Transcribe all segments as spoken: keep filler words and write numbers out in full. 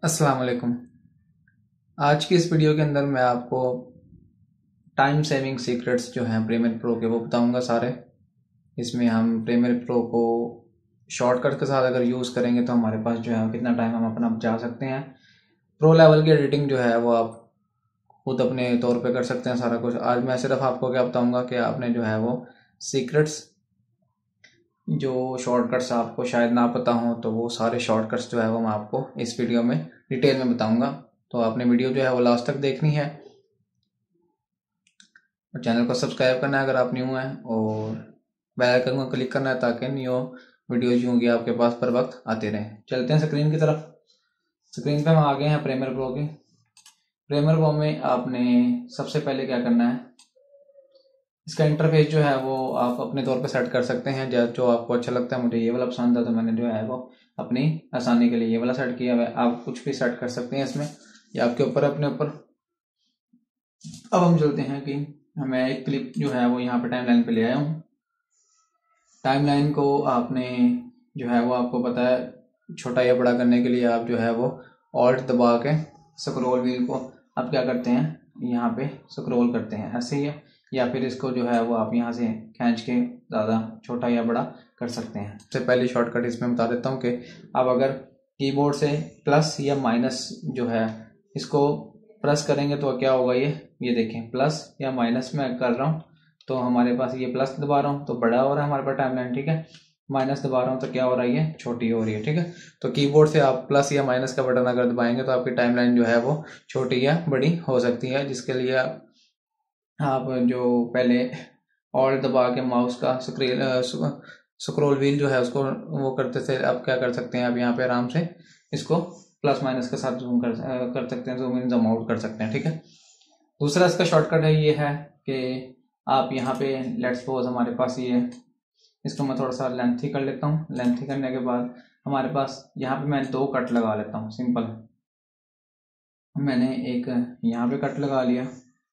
अस्सलाम वालेकुम। आज की इस वीडियो के अंदर मैं आपको टाइम सेविंग सीक्रेट्स जो हैं प्रीमियर प्रो के वो बताऊंगा सारे। इसमें हम प्रीमियर प्रो को शॉर्टकट के साथ अगर यूज़ करेंगे तो हमारे पास जो है कितना टाइम हम अपना बचा सकते हैं। प्रो लेवल की एडिटिंग जो है वो आप खुद अपने तौर पे कर सकते हैं सारा कुछ। आज मैं सिर्फ आपको क्या बताऊंगा कि आपने जो है वो सीक्रेट्स, जो शॉर्टकट्स आपको शायद ना पता हो, तो वो सारे शॉर्टकट्स जो है वो मैं आपको इस वीडियो में डिटेल में बताऊंगा। तो आपने वीडियो जो है वो लास्ट तक देखनी है और चैनल को सब्सक्राइब करना है अगर आप न्यू हैं, और बेल आइकन को क्लिक करना है ताकि न्यू वीडियोज होंगी आपके पास पर वक्त आते रहें। चलते हैं स्क्रीन की तरफ। स्क्रीन पे हम आ गए हैं प्रीमियर प्रो के। प्रीमियर प्रो में आपने सबसे पहले क्या करना है, इसका इंटरफेस जो है वो आप अपने तौर पे सेट कर सकते हैं जो आपको अच्छा लगता है। मुझे ये वाला पसंद था तो मैंने जो है वो अपनी आसानी के लिए ये वाला सेट किया हुआ है। आप कुछ भी सेट कर सकते हैं इसमें, ये आपके ऊपर अपने ऊपर। अब हम चलते हैं कि मैं एक क्लिप जो है वो यहाँ पे टाइमलाइन पे ले आया हूँ। टाइमलाइन को आपने जो है वो आपको पता है छोटा या बड़ा करने के लिए आप जो है वो ऑल्ट दबा के स्क्रॉल व्हील को आप क्या करते हैं, यहाँ पे स्क्रॉल करते हैं ऐसे ही है, या फिर इसको जो है वो आप यहाँ से खींच के ज़्यादा छोटा या बड़ा कर सकते हैं। सबसे पहले शॉर्टकट इसमें बता देता हूँ कि आप अगर कीबोर्ड से प्लस या माइनस जो है इसको प्रेस करेंगे तो क्या होगा, ये ये देखें प्लस या माइनस में कर रहा हूँ तो हमारे पास ये प्लस दबा रहा हूँ तो बड़ा हो रहा है हमारे पास टाइमलाइन, ठीक है। माइनस दबा रहा हूँ तो क्या हो रहा है, ये छोटी हो रही है, ठीक है। तो कीबोर्ड से आप प्लस या माइनस का बटन अगर दबाएंगे तो आपकी टाइमलाइन जो है वो छोटी या बड़ी हो सकती है, जिसके लिए आप जो पहले ऑल्ट दबा के माउस का स्क्रीन स्क्रॉल व्हील जो है उसको वो करते थे, आप क्या कर सकते हैं, आप यहाँ पे आराम से इसको प्लस माइनस के साथ जूम कर कर सकते हैं, जूम इन जूम आउट कर सकते हैं, ठीक है। दूसरा इसका शॉर्टकट है ये है कि आप यहाँ पे लेट्स सपोज हमारे पास ये, इसको मैं थोड़ा सा लेंथी कर लेता हूँ। लेंथी करने के बाद हमारे पास यहाँ पे मैं दो कट लगा लेता हूँ सिंपल। मैंने एक यहाँ पे कट लगा लिया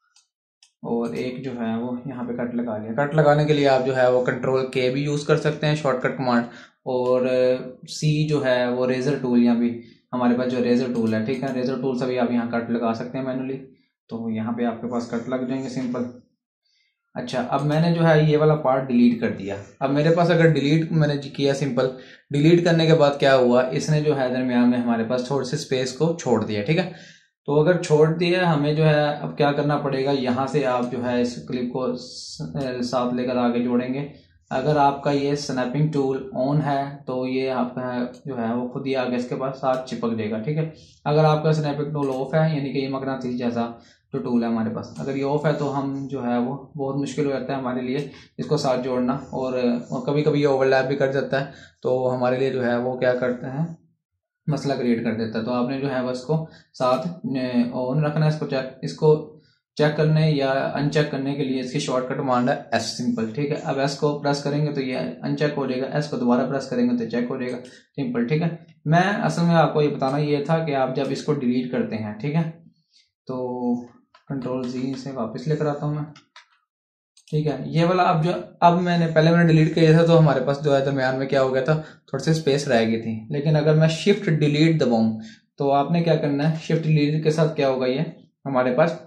और एक जो है वो यहाँ पे कट लगा लिया। कट लगाने के लिए आप जो है वो कंट्रोल के भी यूज़ कर सकते हैं शॉर्टकट कमांड, और सी जो है वो रेजर टूल, यहाँ भी हमारे पास जो रेजर टूल है, ठीक है, रेजर टूल से भी आप यहाँ कट लगा सकते हैं मैनुअली। तो यहाँ पे आपके पास कट लग जाएंगे सिंपल। अच्छा, अब मैंने जो है ये वाला पार्ट डिलीट कर दिया। अब मेरे पास अगर डिलीट मैंने किया सिंपल, डिलीट करने के बाद क्या हुआ, इसने जो है दरमियान में हमारे पास थोड़े से स्पेस को छोड़ दिया, ठीक है। तो अगर छोड़ दिया हमें जो है अब क्या करना पड़ेगा, यहाँ से आप जो है इस क्लिप को साथ लेकर आगे जोड़ेंगे। अगर आपका ये स्नैपिंग टूल ऑन है तो ये आपका जो है वो खुद ही आगे इसके पास साथ चिपक जाएगा, ठीक है। अगर आपका स्नैपिंग टूल ऑफ है, यानी कि ये मगनातीस जैसा जो टूल है हमारे पास, अगर ये ऑफ है तो हम जो है वो बहुत मुश्किल हो जाता है हमारे लिए इसको साथ जोड़ना, और, और कभी कभी ये ओवरलैप भी कर जाता है तो हमारे लिए जो है वो क्या करते हैं, मसला क्रिएट कर देता है। तो आपने जो है वो इसको साथ ऑन रखना है। इसको चेक इसको चेक करने या अनचेक करने के लिए इसकी शॉर्टकट कमांड है एस सिंपल, ठीक है। अब एस को प्रेस करेंगे तो ये अनचेक हो जाएगा, एस को दोबारा प्रेस करेंगे तो चेक हो जाएगा सिंपल, ठीक है। मैं असल में आपको ये बताना ये था कि आप जब इसको डिलीट करते हैं, ठीक है, तो कंट्रोल जी से वापस लेकर आता हूं मैं, ठीक है। ये वाला अब जो अब मैंने पहले मैंने डिलीट किया था तो हमारे पास जो है दरमियान में क्या हो गया था, थोड़ी सी स्पेस रह गई थी। लेकिन अगर मैं शिफ्ट डिलीट दबाऊं तो आपने क्या करना है, शिफ्ट डिलीट के साथ क्या होगा, ये हमारे पास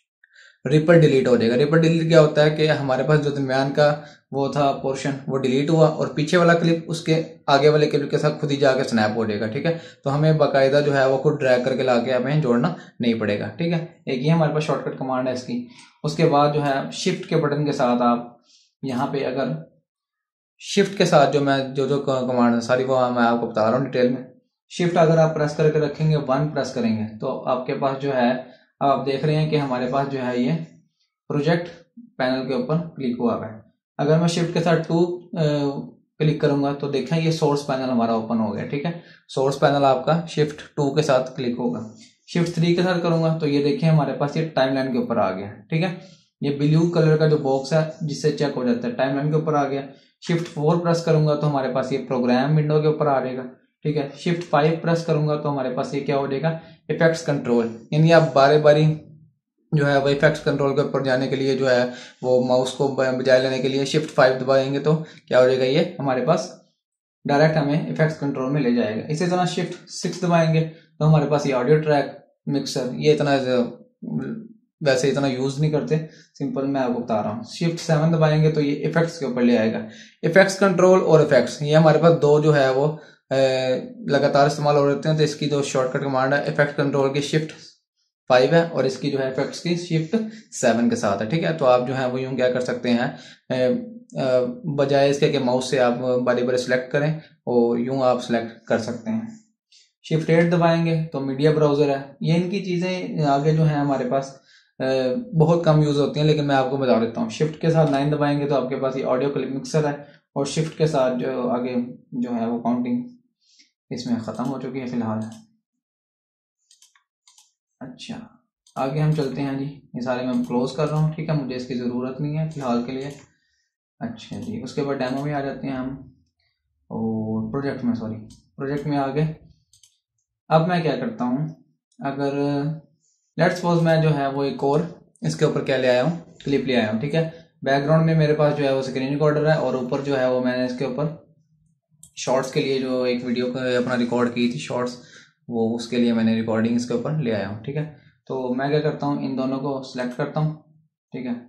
रिपर डिलीट हो जाएगा। रिपर डिलीट क्या होता है कि हमारे पास जो दरमियान का वो था पोर्शन वो डिलीट हुआ और पीछे वाला क्लिप उसके आगे वाले क्लिप के साथ खुद ही जाके स्नैप हो जाएगा, ठीक है। तो हमें बाकायदा जो है वो खुद ड्रैग करके लाके हमें जोड़ना नहीं पड़ेगा, ठीक है। एक ये हमारे पास शॉर्टकट कमांड है इसकी। उसके बाद जो है शिफ्ट के बटन के साथ आप यहाँ पे अगर शिफ्ट के साथ जो मैं जो जो कमांड है सारी वो मैं आपको बता रहा हूँ डिटेल में। शिफ्ट अगर आप प्रेस करके रखेंगे, वन प्रेस करेंगे तो आपके पास जो है आप देख रहे हैं कि हमारे पास जो है ये प्रोजेक्ट पैनल के ऊपर क्लिक हुआ है। अगर मैं शिफ्ट के साथ टू क्लिक करूंगा तो देखें ये सोर्स पैनल हमारा ओपन हो गया, ठीक है। सोर्स पैनल आपका शिफ्ट टू के साथ क्लिक होगा। शिफ्ट थ्री के साथ करूंगा तो ये देखिए हमारे पास ये टाइमलाइन के ऊपर आ गया, ठीक है। ये ब्लू कलर का जो बॉक्स है जिससे चेक हो जाता है टाइमलाइन के ऊपर आ गया। शिफ्ट फोर प्रेस करूंगा तो हमारे पास ये प्रोग्राम विंडो के ऊपर आ जाएगा, ठीक है। शिफ्ट फाइव प्रेस करूंगा तो हमारे पास ये क्या हो जाएगा, इफेक्ट्स कंट्रोल, यानी आप बारी बारी जो है वो इफेक्ट्स कंट्रोल के ऊपर जाने के लिए जो है वो माउस को बजाय लेने के लिए शिफ्ट फाइव दबाएंगे तो क्या हो जाएगा, ये हमारे पास डायरेक्ट हमें इफेक्ट्स कंट्रोल में ले जाएगा। इसी तरह शिफ्ट सिक्स दबाएंगे तो हमारे पास ये ऑडियो ट्रैक मिक्सर ये इतना वैसे इतना यूज नहीं करते, सिंपल मैं आपको बता रहा हूँ। शिफ्ट सेवन दबाएंगे तो ये इफेक्ट्स के ऊपर ले आएगा। इफेक्ट्स कंट्रोल और इफेक्ट्स ये हमारे पास दो जो है वो लगातार इस्तेमाल हो रहे हैं, तो इसकी जो शॉर्टकट कमांड है इफेक्ट कंट्रोल की शिफ्ट फाइव है और इसकी जो है इफेक्ट्स की शिफ्ट सेवन के साथ है, ठीक है। तो आप जो है वो यूं क्या कर सकते हैं, बजाय इसके कि माउस से आप बारी बारी सिलेक्ट करें और यूं आप सिलेक्ट कर सकते हैं। शिफ्ट एट दबाएंगे तो मीडिया ब्राउजर है। ये इनकी चीजें आगे जो है हमारे पास बहुत कम यूज होती हैं, लेकिन मैं आपको बता देता हूँ। शिफ्ट के साथ नाइन दबाएंगे तो आपके पास ये ऑडियो क्लिप मिक्सर है और शिफ्ट के साथ जो आगे जो है वो काउंटिंग इसमें खत्म हो चुकी है फिलहाल। अच्छा आगे हम चलते हैं जी, ये सारे मैं क्लोज कर रहा हूँ, ठीक है, मुझे इसकी ज़रूरत नहीं है फिलहाल के लिए। अच्छा जी, उसके बाद डेमो में आ जाते हैं हम और प्रोजेक्ट में, सॉरी प्रोजेक्ट में आ गए। अब मैं क्या करता हूँ, अगर लेट्स सपोज मैं जो है वो एक और इसके ऊपर क्या ले आया हूँ, क्लिप ले आया हूँ, ठीक है। बैकग्राउंड में मेरे पास जो है वो स्क्रीन रिकॉर्डर है और ऊपर जो है वो मैंने इसके ऊपर शॉर्ट्स के लिए जो एक वीडियो अपना रिकॉर्ड की थी शॉर्ट्स, वो उसके लिए मैंने रिकॉर्डिंग इसके ऊपर ले आया हूँ, ठीक है। तो मैं क्या करता हूँ, इन दोनों को सिलेक्ट करता हूँ, ठीक है।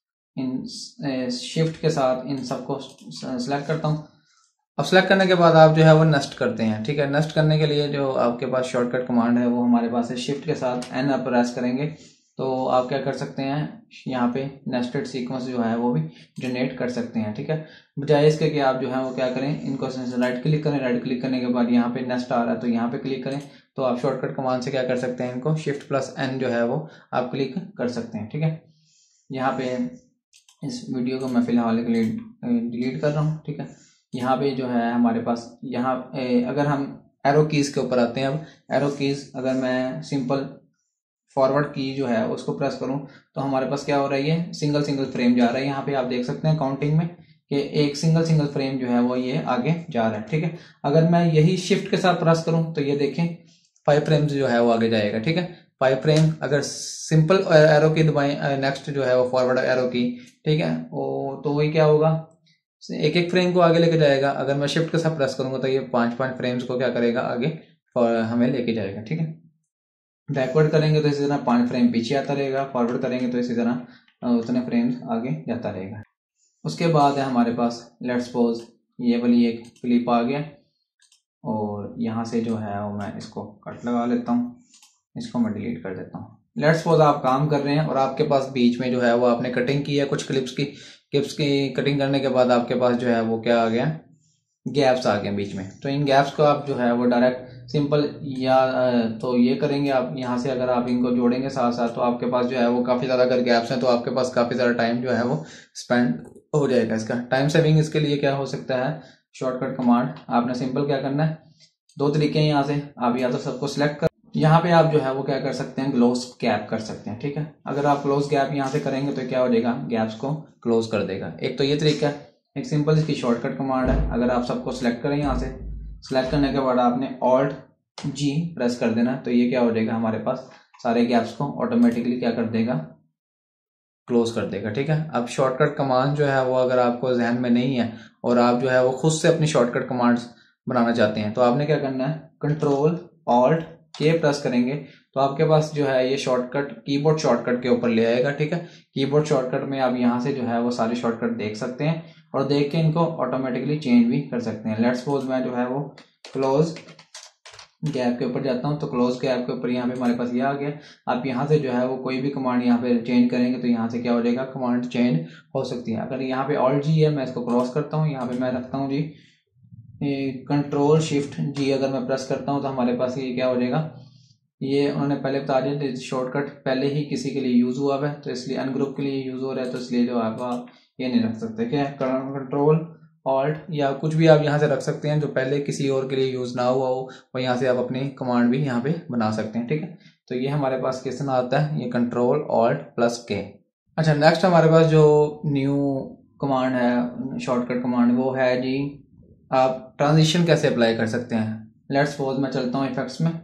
इन शिफ्ट के साथ इन सबको सिलेक्ट करता हूँ। अब सिलेक्ट करने के बाद आप जो है वो नेस्ट करते हैं, ठीक है। नेस्ट करने के लिए जो आपके पास शॉर्टकट कमांड है वो हमारे पास है, शिफ्ट के साथ एन आप प्रेस करेंगे तो आप क्या कर सकते हैं, यहाँ पे नेस्टेड सीक्वेंस जो है वो भी जनरेट कर सकते हैं, ठीक है। बजाय इसके कि आप जो है वो क्या करें, इनको राइट क्लिक करें, राइट क्लिक करने के बाद यहाँ पे नेस्ट आ रहा है तो यहाँ पे क्लिक करें, तो आप शॉर्टकट कमांड से क्या कर सकते हैं, इनको शिफ्ट प्लस एन जो है वो आप क्लिक कर सकते हैं, ठीक है। यहाँ पे इस वीडियो को मैं फिलहाल के लिए डिलीट कर रहा हूँ, ठीक है। यहाँ पे जो है हमारे पास यहाँ अगर हम एरो कीज के ऊपर आते हैं, अब एरो कीज अगर मैं सिंपल फॉरवर्ड की जो है उसको प्रेस करूं तो हमारे पास क्या हो रही है, सिंगल सिंगल फ्रेम जा रहा है। यहाँ पे आप देख सकते हैं काउंटिंग में कि एक सिंगल सिंगल फ्रेम जो है वो ये आगे जा रहा है, ठीक है। अगर मैं यही शिफ्ट के साथ प्रेस करूं तो ये देखें फाइव फ्रेम्स जो है वो आगे जाएगा, ठीक है। फाइव फ्रेम अगर सिंपल एरो की दबाएं, नेक्स्ट जो है वो फॉरवर्ड एरो की, ठीक है, वो तो वही क्या होगा, एक एक फ्रेम को आगे लेके जाएगा। अगर मैं शिफ्ट के साथ प्रेस करूंगा तो ये पांच पांच फ्रेम्स को क्या करेगा, आगे हमें लेके जाएगा, ठीक है। बैकवर्ड करेंगे तो इसी तरह पांच फ्रेम पीछे आता रहेगा, फॉरवर्ड करेंगे तो इसी तरह उतने फ्रेम्स आगे जाता रहेगा। उसके बाद है हमारे पास लेट्स सपोज ये वाली एक क्लिप आ गया और यहाँ से जो है वो मैं इसको कट लगा लेता हूँ, इसको मैं डिलीट कर देता हूँ। लेट्स सपोज आप काम कर रहे हैं और आपके पास बीच में जो है वो आपने कटिंग की है कुछ क्लिप्स की, क्लिप्स की कटिंग करने के बाद आपके पास जो है वो क्या आ गया, गैप्स आ गए बीच में। तो इन गैप्स को आप जो है वो डायरेक्ट सिंपल या तो ये करेंगे आप यहाँ से, अगर आप इनको जोड़ेंगे साथ साथ तो आपके पास जो है वो काफ़ी ज़्यादा अगर गैप्स हैं तो आपके पास काफ़ी ज़्यादा टाइम जो है वो स्पेंड हो जाएगा। इसका टाइम सेविंग इसके लिए क्या हो सकता है, शॉर्टकट कमांड आपने सिंपल क्या करना है, दो तरीके हैं यहाँ से, आप या तो सबको सिलेक्ट कर, यहाँ पे आप जो है वो क्या कर सकते हैं, क्लोज गैप कर सकते हैं, ठीक है। अगर आप क्लोज गैप यहाँ से करेंगे तो क्या हो जाएगा, गैप्स को क्लोज कर देगा। एक तो ये तरीका है, एक सिंपल इसकी शॉर्टकट कमांड है। अगर आप सबको सिलेक्ट करें, यहाँ से सिलेक्ट करने के बाद आपने ऑल्ट जी प्रेस कर देना, तो ये क्या हो जाएगा, हमारे पास सारे गैप्स को ऑटोमेटिकली क्या कर देगा, क्लोज कर देगा, ठीक है। अब शॉर्टकट कमांड जो है वो अगर आपको जहन में नहीं है और आप जो है वो खुद से अपनी शॉर्टकट कमांड्स बनाना चाहते हैं तो आपने क्या करना है, कंट्रोल ऑल्ट के प्रेस करेंगे तो आपके पास जो है ये शॉर्टकट कीबोर्ड शॉर्टकट के ऊपर ले आएगा, ठीक है। कीबोर्ड शॉर्टकट में आप यहाँ से जो है वो सारे शॉर्टकट देख सकते हैं और देख के इनको ऑटोमेटिकली चेंज भी कर सकते हैं। लेट्स सपोज मैं जो है वो क्लोज गैप के ऊपर जाता हूँ तो क्लोज गैप के ऊपर यहाँ पे हमारे पास ये आ गया। आप यहाँ से जो है वो कोई भी कमांड यहाँ पे चेंज करेंगे तो यहाँ से क्या हो जाएगा, कमांड चेंज हो सकती है। अगर यहाँ पे ऑल्ट जी है, मैं इसको क्रॉस करता हूँ, यहाँ पे मैं रखता हूँ जी कंट्रोल शिफ्ट जी, अगर मैं प्रेस करता हूँ तो हमारे पास ये क्या हो जाएगा, ये उन्होंने पहले बता दिया शॉर्टकट पहले ही किसी के लिए यूज हुआ है तो इसलिए अनग्रुप के लिए यूज हो रहा है, तो इसलिए जो आप ये नहीं रख सकते, क्या है, कंट्रोल ऑल्ट या कुछ भी आप यहाँ से रख सकते हैं जो पहले किसी और के लिए यूज ना हुआ हो, और यहाँ से आप अपनी कमांड भी यहाँ पे बना सकते हैं, ठीक है। तो ये हमारे पास किस तरह आता है, ये कंट्रोल ऑल्ट प्लस के। अच्छा, नेक्स्ट हमारे पास जो न्यू कमांड है, शॉर्टकट कमांड, वो है जी आप ट्रांजिशन कैसे अप्लाई कर सकते हैं। लेट्स सपोज मैं चलता हूँ इफेक्ट्स में,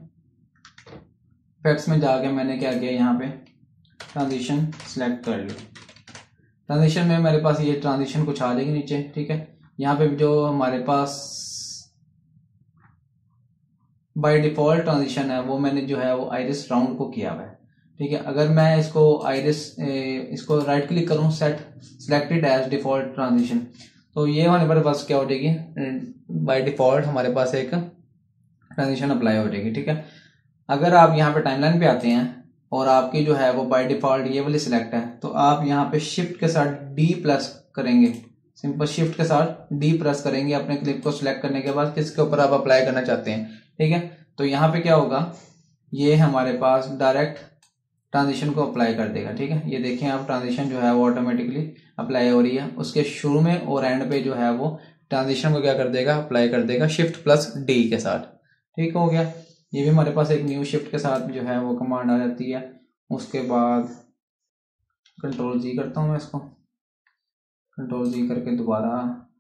इफेक्ट्स में जाके मैंने क्या किया, यहाँ पे ट्रांजिशन सिलेक्ट कर लिया। ट्रांजिशन में मेरे पास ये ट्रांजिशन कुछ आ जाएगी नीचे, ठीक है। यहाँ पे जो हमारे पास बाय डिफॉल्ट ट्रांजिशन है वो मैंने जो है वो आइरिस राउंड को किया हुआ है, ठीक है। अगर मैं इसको आइरिस इसको राइट क्लिक करूं, set selected as default transition, तो ये हमारे पास क्या हो जाएगी, बाय डिफॉल्ट हमारे पास एक ट्रांजिशन अप्लाई हो जाएगी, ठीक है। अगर आप यहाँ पे टाइमलाइन पे आते हैं और आपकी जो है वो बाय डिफॉल्ट ये वाली सिलेक्ट है, तो आप यहाँ पे शिफ्ट के साथ डी प्लस करेंगे, सिंपल शिफ्ट के साथ डी प्रेस करेंगे अपने क्लिप को सिलेक्ट करने के बाद किसके ऊपर आप अप्लाई करना चाहते हैं, ठीक है। तो यहाँ पे क्या होगा, ये हमारे पास डायरेक्ट ट्रांजिशन को अप्लाई कर देगा, ठीक है। ये देखें आप, ट्रांजिशन जो है वो ऑटोमेटिकली अप्लाई हो रही है, उसके शुरू में और एंड पे जो है वो ट्रांजिशन को क्या कर देगा, अप्लाई कर देगा शिफ्ट प्लस डी के साथ, ठीक हो गया। ये भी हमारे पास एक न्यू शिफ्ट के साथ जो है वो कमांड आ जाती है। उसके बाद कंट्रोल जी करता हूँ मैं इसको, कंट्रोल जी करके दोबारा,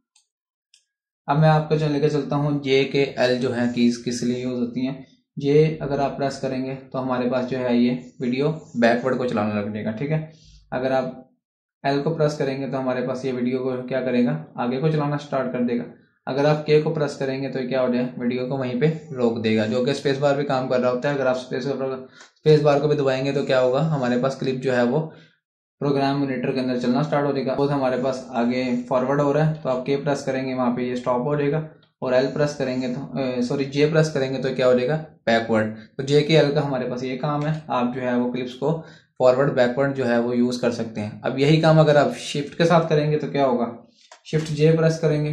अब मैं आपको जो लेके चलता हूँ जे के एल जो है कीज किस लिए यूज होती हैं। जे अगर आप प्रेस करेंगे तो हमारे पास जो है ये वीडियो बैकवर्ड को चलाने लग जाएगा, ठीक है। अगर आप एल को प्रेस करेंगे तो हमारे पास ये वीडियो को क्या करेगा, आगे को चलाना स्टार्ट कर देगा। अगर आप के को प्रेस करेंगे तो क्या हो जाएगा, वीडियो को वहीं पे रोक देगा, जो कि स्पेस बार भी काम कर रहा होता है। अगर आप स्पेस स्पेस बार को भी दबाएंगे तो क्या होगा, हमारे पास क्लिप जो है वो प्रोग्राम मॉनिटर के अंदर चलना स्टार्ट हो जाएगा। तो हमारे पास आगे फॉरवर्ड हो रहा है तो आप के प्रेस करेंगे वहां पे ये स्टॉप हो जाएगा, और एल प्रेस करेंगे तो सॉरी जे प्रेस करेंगे तो क्या हो जाएगा, बैकवर्ड। तो जे के एल का हमारे पास ये काम है, आप जो है वो क्लिप्स को फॉरवर्ड बैकवर्ड जो है वो यूज कर सकते हैं। अब यही काम अगर आप शिफ्ट के साथ करेंगे तो क्या होगा, शिफ्ट जे प्रेस करेंगे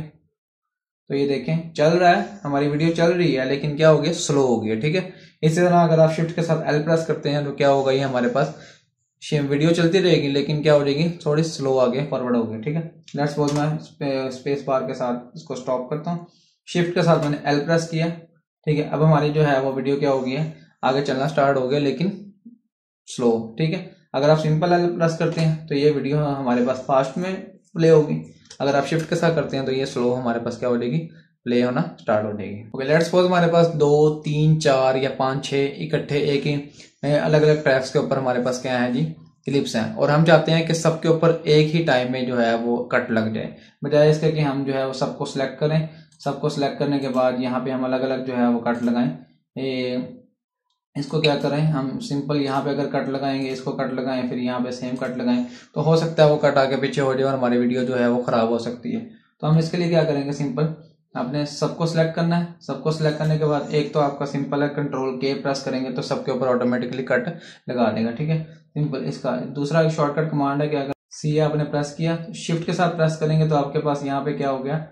तो ये देखें चल रहा है, हमारी वीडियो चल रही है, लेकिन क्या हो गया, स्लो हो गया, ठीक है। इसी तरह अगर आप शिफ्ट के साथ एल प्रेस करते हैं तो क्या होगा, ये हमारे पास वीडियो चलती रहेगी लेकिन क्या हो जाएगी, थोड़ी स्लो आगे फॉरवर्ड होगी, ठीक है। लेट्स सपोज मैं स्पेस बार के साथ इसको स्टॉप करता हूँ, शिफ्ट के साथ मैंने एल प्रेस किया, ठीक है। अब हमारी जो है वो वीडियो क्या हो गई है, आगे चलना स्टार्ट हो गया लेकिन स्लो, ठीक है। अगर आप सिंपल एल प्रेस करते हैं तो ये वीडियो हमारे पास फास्ट में प्ले होगी, अगर आप शिफ्ट के साथ करते हैं तो ये स्लो हमारे पास क्या हो जाएगी, प्ले होना स्टार्ट हो जाएगी। ओके, लेट्स सपोज हमारे पास दो तीन चार या पांच छह इकट्ठे एक ही अलग अलग ट्रैक्स के ऊपर हमारे पास क्या है जी, क्लिप्स हैं, और हम चाहते हैं कि सबके ऊपर एक ही टाइम में जो है वो कट लग जाए। बजाय इसके कि हम जो है वो सबको सिलेक्ट करें, सबको सिलेक्ट करने के बाद यहाँ पे हम अलग अलग जो है वो कट लगाएं, ए, इसको क्या करें हम सिंपल यहाँ पे अगर कट लगाएंगे, इसको कट लगाएं, फिर यहाँ पे सेम कट लगाएं, तो हो सकता है वो कट आगे पीछे हो जाए और हमारी वीडियो जो है वो खराब हो सकती है। तो हम इसके लिए क्या करेंगे, सिंपल आपने सबको सिलेक्ट करना है, सबको सिलेक्ट करने के बाद एक तो आपका सिंपल है कंट्रोल के प्रेस करेंगे तो सबके ऊपर ऑटोमेटिकली कट लगा देगा, ठीक है, सिंपल। इसका दूसरा एक शॉर्टकट कमांड है कि अगर सी आपने प्रेस किया, शिफ्ट के साथ प्रेस करेंगे तो आपके पास यहाँ पे क्या हो गया,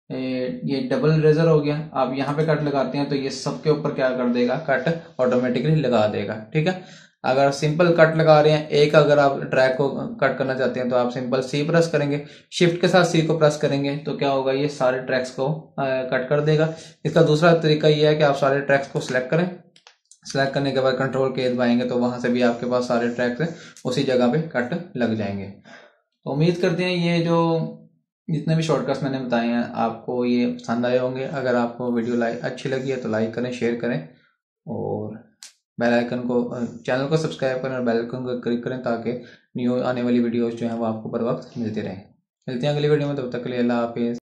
ये डबल रेजर हो गया। आप यहाँ पे कट लगाते हैं तो ये सबके ऊपर क्या कर देगा, कट ऑटोमेटिकली लगा देगा, ठीक है। अगर सिंपल कट लगा रहे हैं, एक अगर आप ट्रैक को कट करना चाहते हैं तो आप सिंपल सी प्रेस करेंगे, शिफ्ट के साथ सी को प्रेस करेंगे तो क्या होगा, ये सारे ट्रैक्स को कट कर देगा। इसका दूसरा तरीका ये है कि आप सारे ट्रैक्स को सिलेक्ट करें, सिलेक्ट करने के बाद कंट्रोल के दबाएंगे तो वहां से भी आपके पास सारे ट्रैक्स उसी जगह पे कट लग जाएंगे। तो उम्मीद करते हैं ये जो जितने भी शॉर्टकट्स मैंने बताए हैं आपको ये पसंद आए होंगे। अगर आपको वीडियो लाइक अच्छी लगी है तो लाइक करें, शेयर करें, और बेल आइकन को, चैनल को सब्सक्राइब करें और बेल आइकन को क्लिक करें ताकि न्यू आने वाली वीडियोस जो हैं वो आपको बर वक्त मिलती रहें। मिलते हैं अगली वीडियो में, तब तक के लिए अल्लाह हाफिज़।